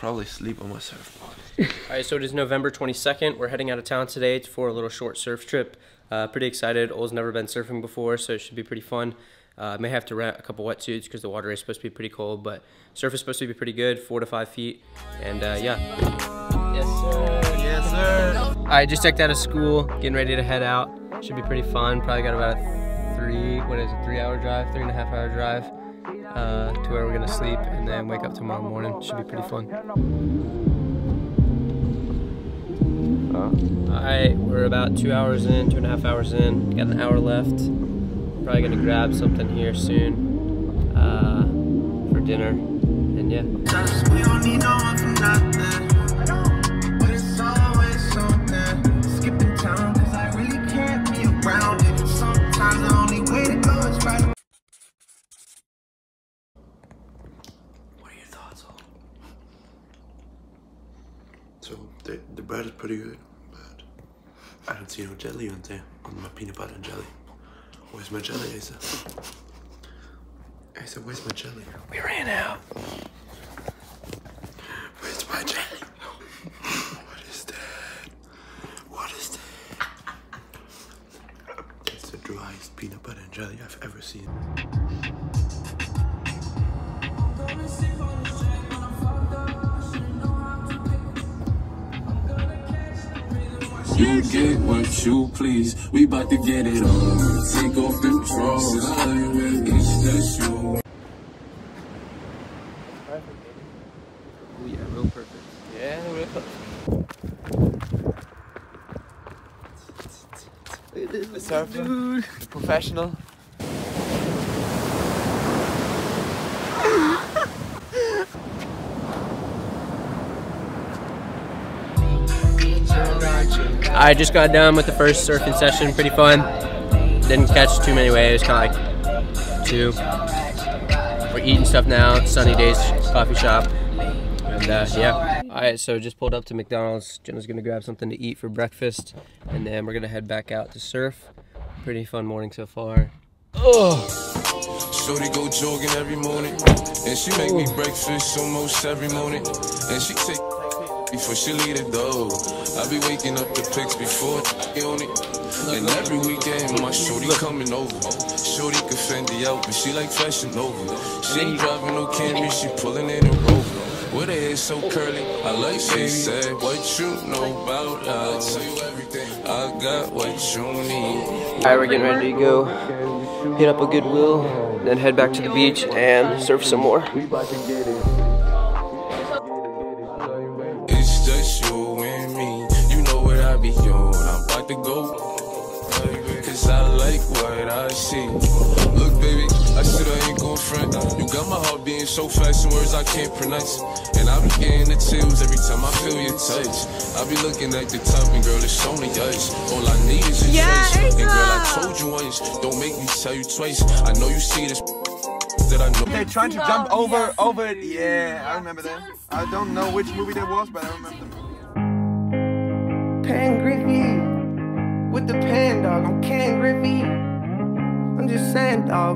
probably sleep on my surfboard. Alright, so it is November 22nd. We're heading out of town today for a little short surf trip. Pretty excited. Ol's never been surfing before, so it should be pretty fun. May have to rent a couple wetsuits because the water is supposed to be pretty cold, but surf is supposed to be pretty good, 4 to 5 feet, and yeah. Yes, sir. Yes, sir. I just checked out of school, getting ready to head out. Should be pretty fun. Probably got about a 3-hour drive, 3.5-hour drive to where we're gonna sleep, and then wake up tomorrow morning. Should be pretty fun. Alright, we're about 2 hours in, 2.5 hours in. Got an hour left. Probably gonna grab something here soon for dinner, and yeah. We don't need no one from nothing, but it's always something. Skipping town, cause I really can't be around it. Sometimes the only way to go is right. What are your thoughts on? So the bread is pretty good, but I don't see no jelly on there, on my peanut butter and jelly. Where's my jelly, Asa? Asa, where's my jelly? We ran out. Where's my jelly? What is that? What is that? It's the driest peanut butter and jelly I've ever seen. You get what you please. We bout to get it on. Take off them drawers. It's just you. Oh yeah, real perfect. Yeah, real perfect. Look at this, the surfer, dude. The professional. I just got done with the first surfing session, pretty fun. Didn't catch too many waves, kind of like 2. We're eating stuff now, Sunny Days coffee shop, and yeah. Alright, so just pulled up to McDonald's. Jenna's gonna grab something to eat for breakfast, and then we're gonna head back out to surf. Pretty fun morning so far. Oh! Shorty go jogging every morning, and she make me breakfast almost every morning, and she take before she leave the door. I be waking up the pics before on it. And every weekend my shorty coming over. Shorty can Fendi out, but she like Fashion Nova. She ain't driving no Camry, she pulling in a Rover. With her hair so curly, I like she said, what you know about us? I got what you need. Alright, we're getting ready to go hit up a Goodwill, then head back to the beach and surf some more. It's just you and me. You know what I be on. I'm about to go, cause I like what I see. Look, baby, I said I ain't gon' front. You got my heart beating so fast in words I can't pronounce. And I be getting the chills every time I feel your touch. I be looking at the top and girl, it's only us. All I need is your choice. And girl, I told you once, don't make me tell you twice. I know you see this that I know. They're trying to jump over it. Yeah, I remember that. I don't know which movie that was, but I remember the movie. Ken Griffey with the pen, dog. I'm Ken Griffey. I'm just saying, dog.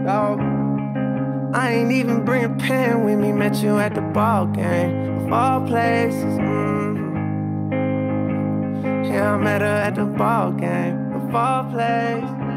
I ain't even bring a pen with me. Met you at the ball game of all places. Yeah, I met her at the ball game of all places.